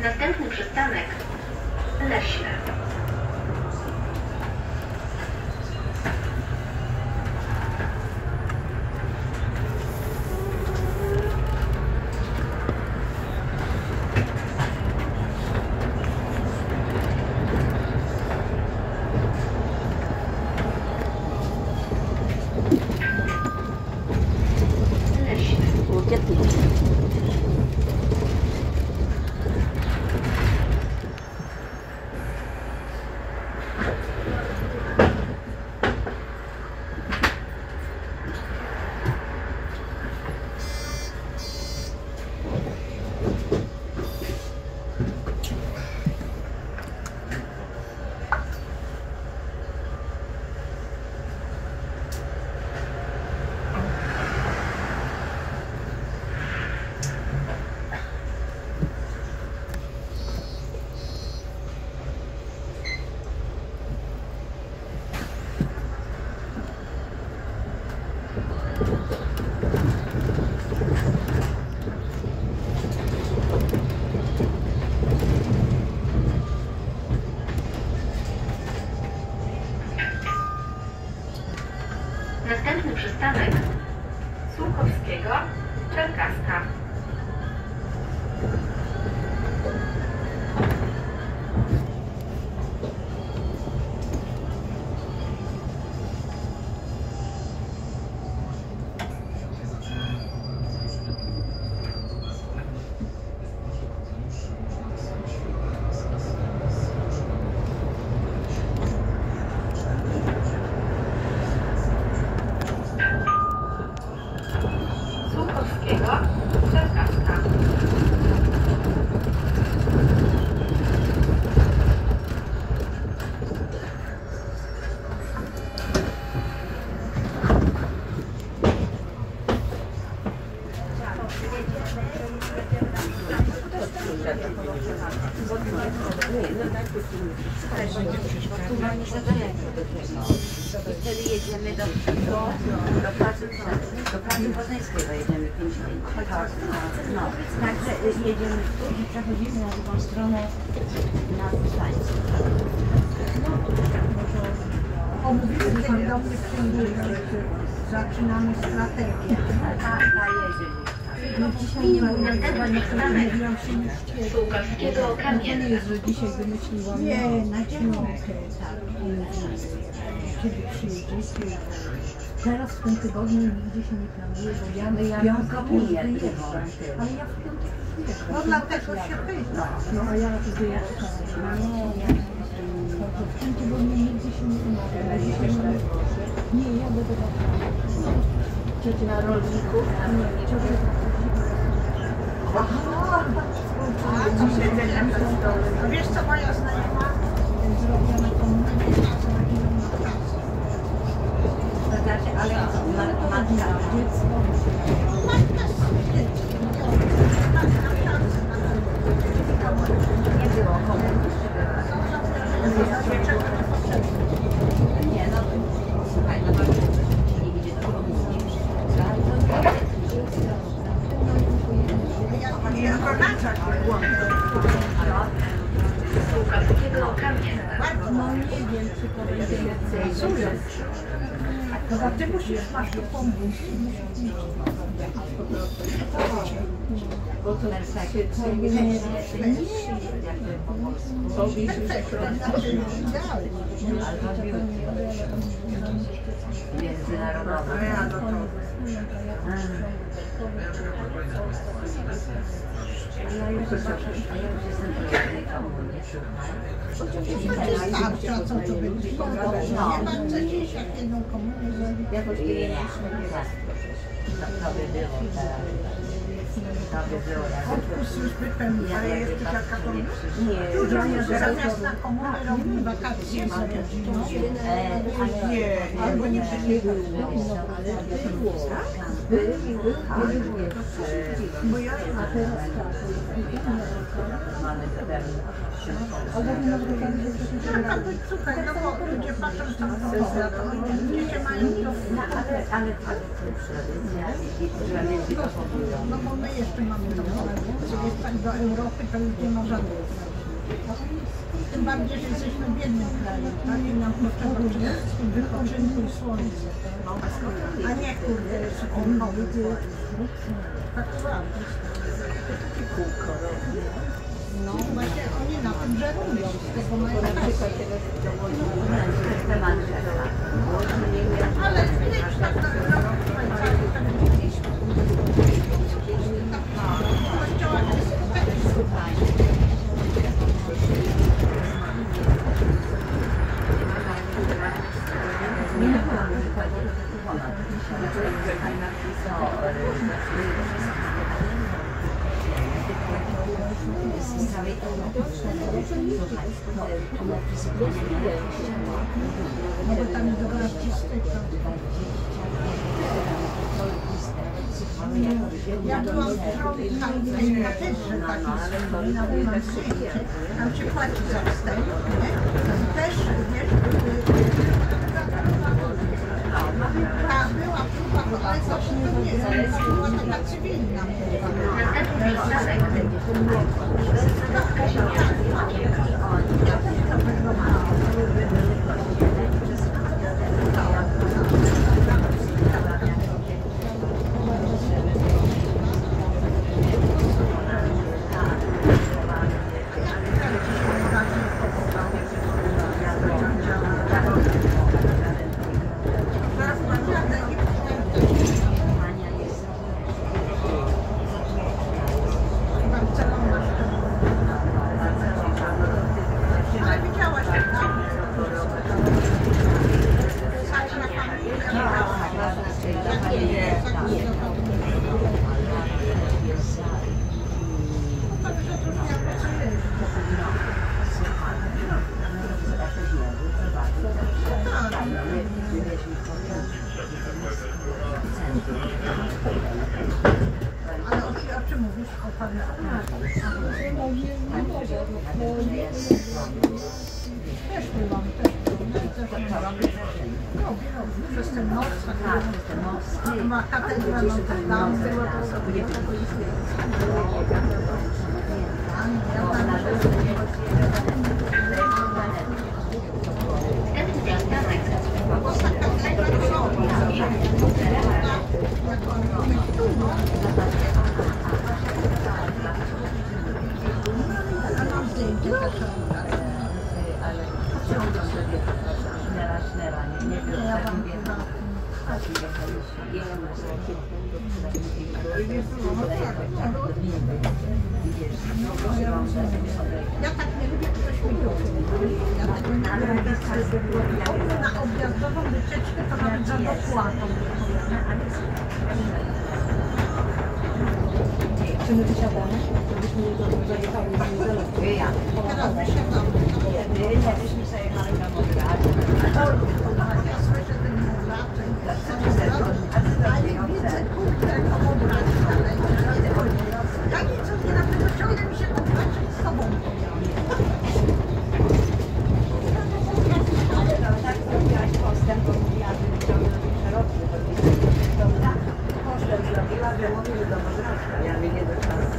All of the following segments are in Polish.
Następny przystanek Leśne. Następny przystanek Słuchowskiego, Czerkaska. I wtedy jedziemy do pracy poznańskiej, jedziemy 5 minut. No, także jedziemy i przechodzimy na drugą stronę na stańcu. Omówimy ten dobry księżyc, zaczynamy strategię. Ta jedzie. No dzisiaj nie mogę Słuchowskiego Kamienna. że dzisiaj wymyśliłam. Nie, na dziewiątkę, tak. Kiedy przyjedziecie. Teraz w tym tygodniu nigdzie się nie planuje, bo ja w piątek już wyjeżdżam. Ale ja w piątek już wyjeżdżam. No dlatego się pyta. No a ja wyjeżdżam. W tym tygodniu nigdzie się nie umawia. Nie, jadę do Warszawy. Ciocia na rolniku? Nie, ciocia wiesz co moja znajoma zrobiła na komunikacji, To znaczy, ale matka, dziecko. nie było komunikacji. Nie, no słuchaj, no to nie idzie do komunikacji. Słuchowskiego Kamienna. No nie wiem, czy to będzie chyba ty masz to pomóc. Bo to jest takie jak to po polsku. Międzynarodowe. Ja już jestem prywatnej komunie. A co to będzie? Nie mam co dziś, jak jedną komunię zrobić. Jakoś nie mieliśmy to by było to by było Odpust już wypełniony. Ale jesteś jaka komunia? Nie, zamiast na komunę robimy wakacje z rodziną. Nie, albo nie przyjechał. Ale było. Bo ja mamy Słuchaj, no bo ludzie patrzą tam w dzieci mają to... Ale to jest tradycja, która między powodują. No bo my jeszcze mamy to tradycję, jest tak do Europy, to już nie ma żadnej tradycji. Tym bardziej, że jesteśmy biednym krajem, tak? I nam potrzeba przede wszystkim wypoczynku i słońca. A nie kurde, szybko. Tak ładnie. No właśnie oni na tym żerują, z tego mają kasę. Ale wiesz, tak na Szwajcarii, tak gdzieś w kościołach jest z całej Europy no bo tam jest dobra artystyka. Ja byłam w tej katedrze takiej na uniwersytecie, tam się płaci za wstęp, nie? Też, wiesz, była próba, ale coś to nie jest, była taka cywilna. Następny przystanek Ale o czym mówisz? O panu? Też byłam, przez ten most, ma katedra Notre Dame, było to sobie. Ja tak nie lubię, ktoś mi ja tego nie lubię. Na objazdową wycieczkę to nawet za dopłatą. Czy my wysiadamy? Żebyśmy nie zajechały na niedzielę. Teraz wysiadamy. Jakbyśmy zajechali na Modrad. Ja słyszę ten muraczek. A nie widzę, kurde, obrać dalej. Ja nic nie naprawdę ciągle mi się obraczać z tobą. Ale no tak zrobiłaś postęp, bo mówiła, że ciągle szeroki, to tak postęp zrobiła, że mówi, że do Modradka. Ja mówię, nie do czasu.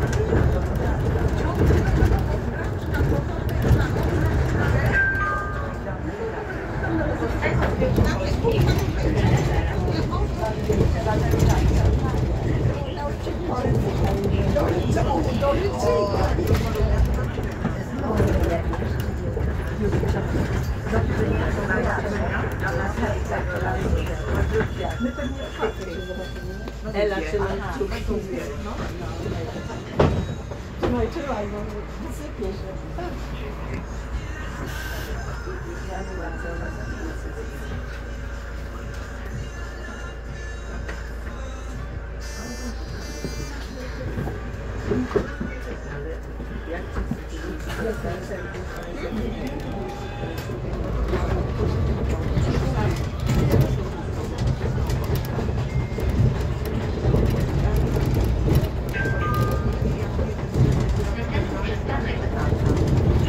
Ela, czy trzymaj, bo wysypie się. przystanek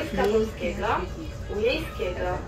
Wojska Polskiego, Miejskiego.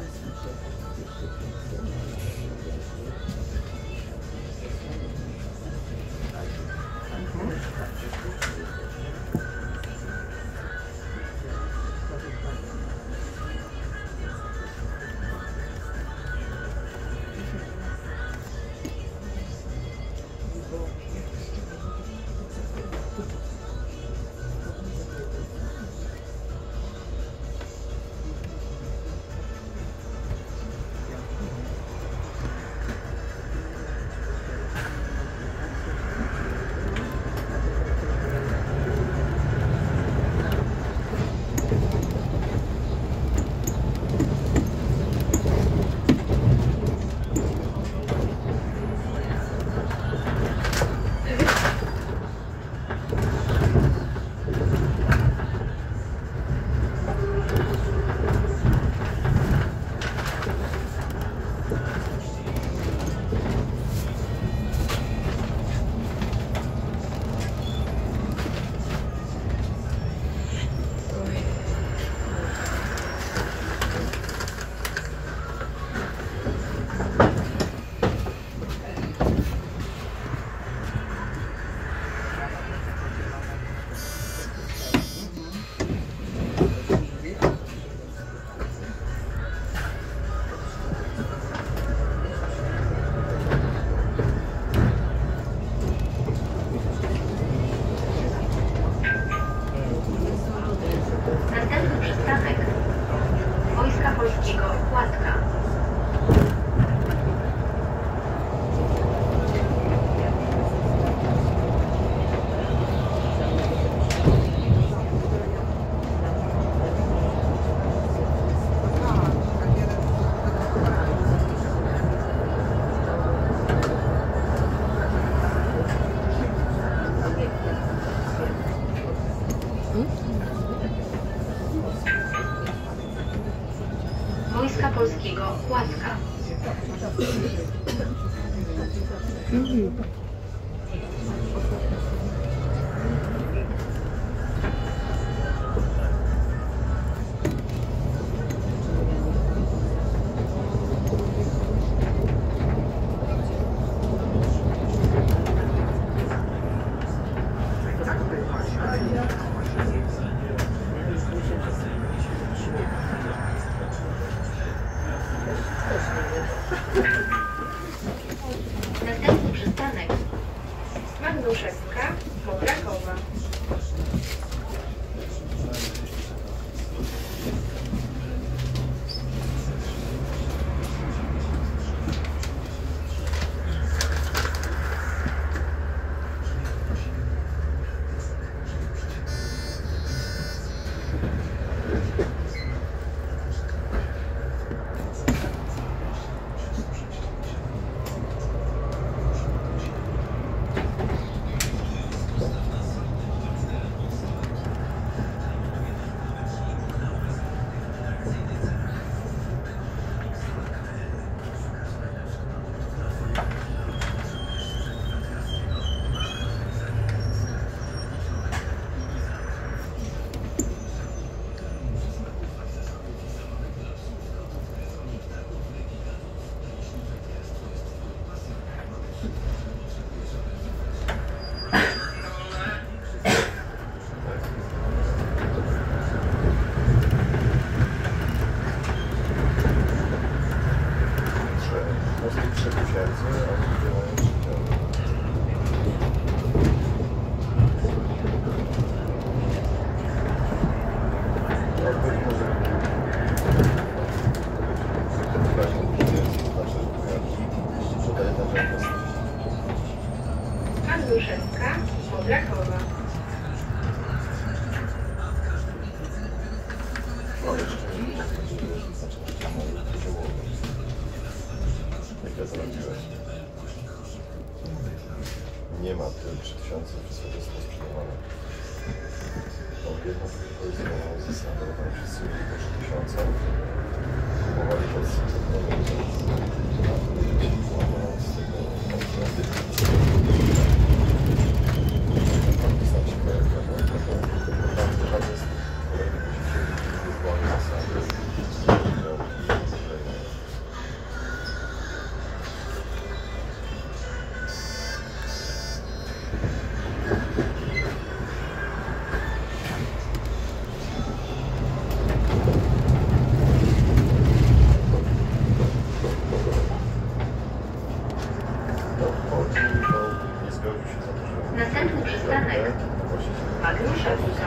Następny przystanek Wojska Polskiego, Łatka. Wojska Polskiego, Łatka. Następny przystanek Magnuszewska, Modrakowa. Magnuszewska.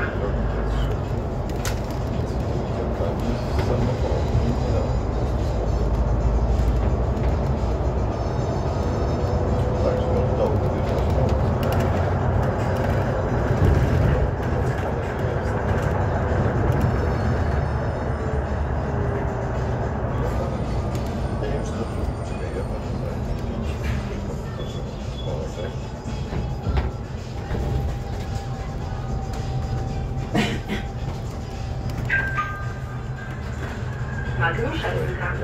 Magnuszewska.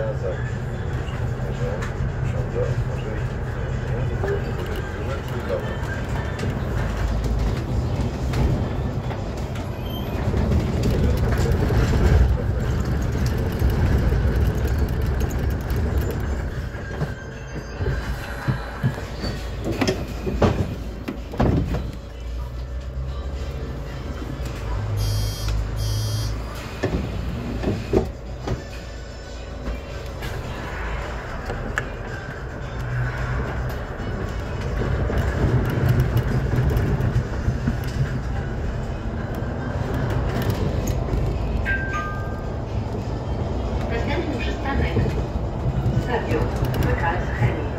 Następny przystanek Stadion WKS Chemik.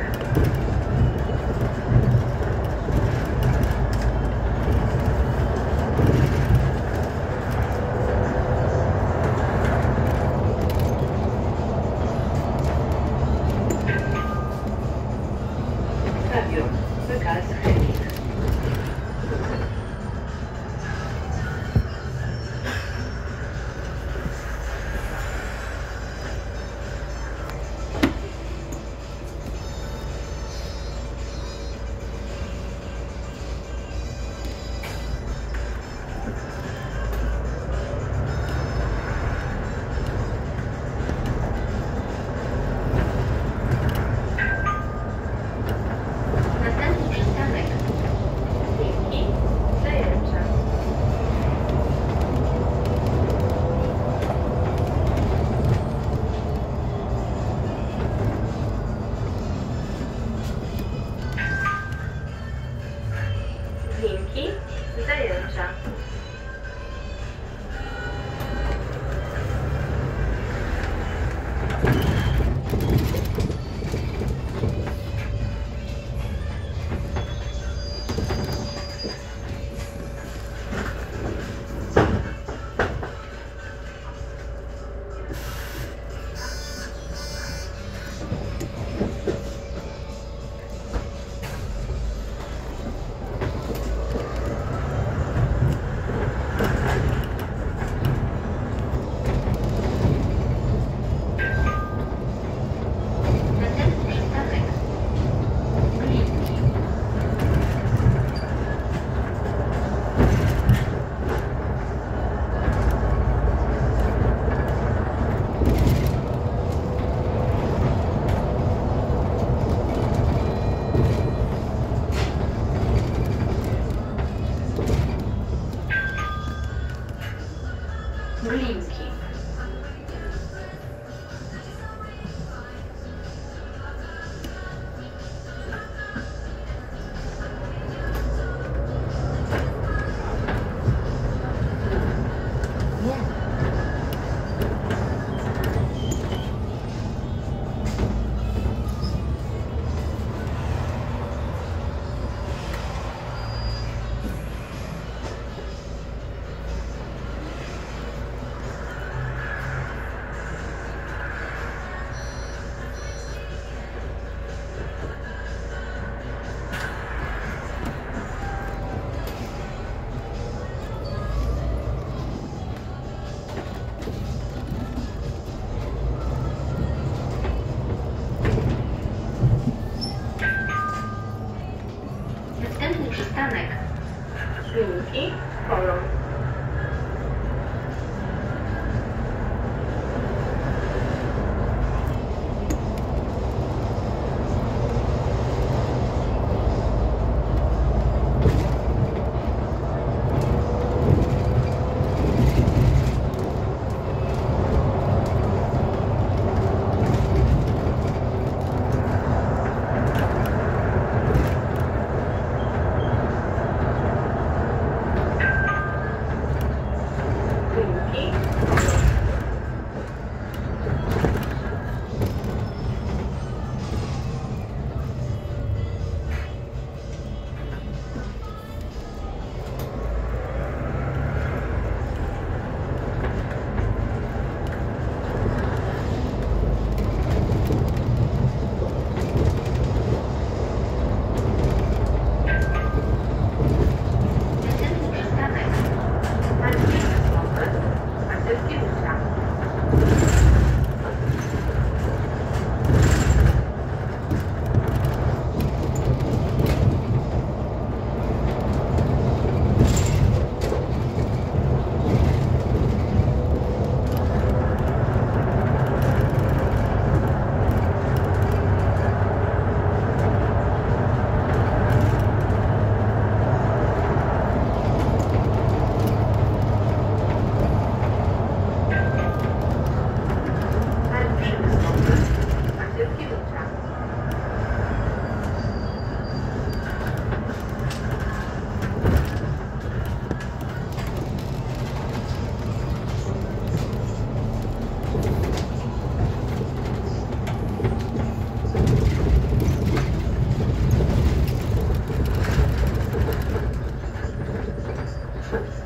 Stadion WKS Chemik. Następny przystanek Linki Zajęcza. Linki Zajęcza. Następny przystanek Linki. Linki. Następny przystanek Linki Polon. Warszawie.